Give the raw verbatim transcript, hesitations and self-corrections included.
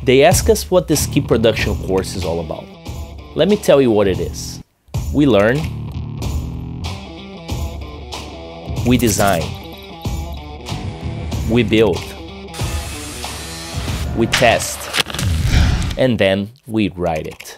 They ask us what the Ski Production course is all about. Let me tell you what it is. We learn, we design, we build, we test, and then we write it.